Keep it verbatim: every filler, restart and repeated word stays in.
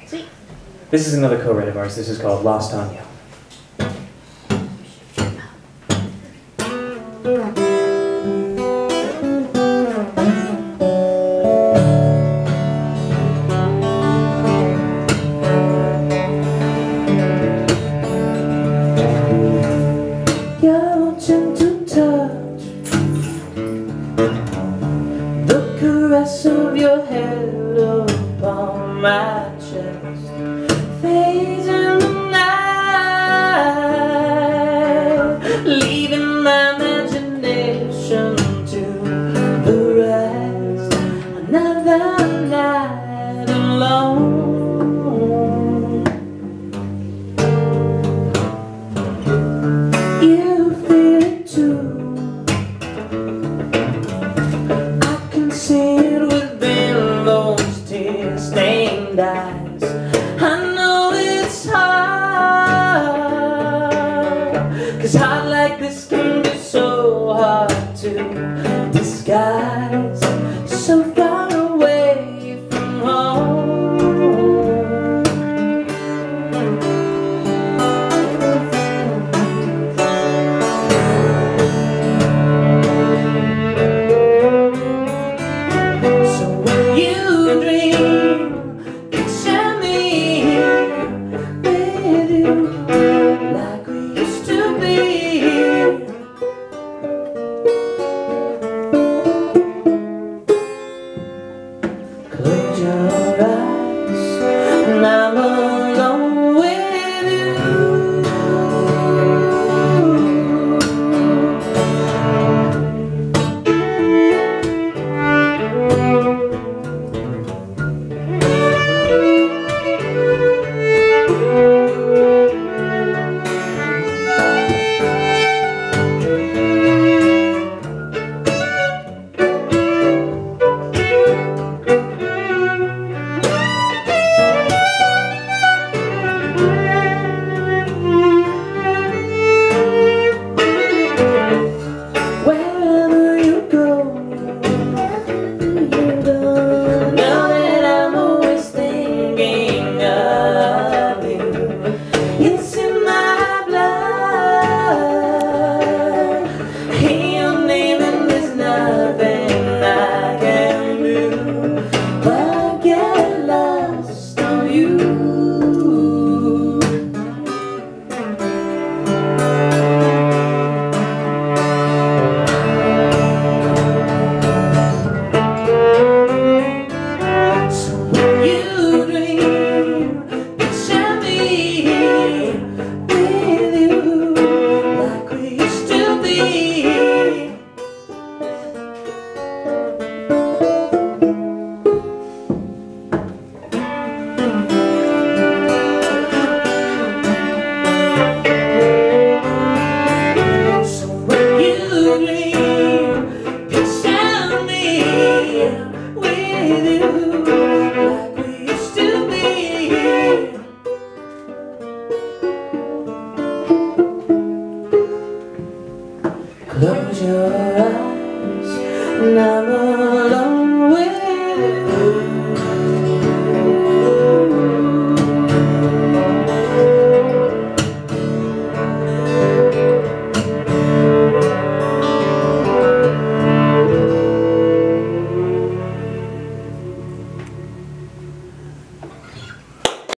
Sweet. This is another co-write of ours. This is called Lost on You. Your gentle touch, the caress of your head upon my chest, fades in the night, leaving my imagination to the rest. Another night alone. You feel it too. I can see it within those tear-stained eyes. I know it's hard, 'cause heart like this can be so hard to